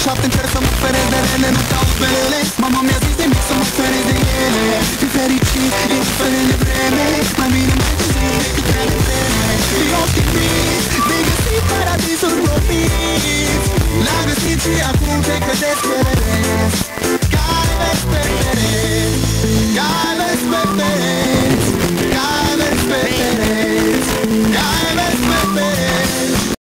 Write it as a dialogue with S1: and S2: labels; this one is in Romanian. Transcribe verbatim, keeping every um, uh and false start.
S1: șapte încerc să mă feresc de rele, nu caut pelele. Mama mi-a zis de mic să mă feresc de ele. Fii fericit, indiferent de vreme, mai bine mai târziu decât prea devreme. Fii optimist, vei găsi paradisul propit. L-am găsit și acum te cădesc pe rele, care vezi pe rele.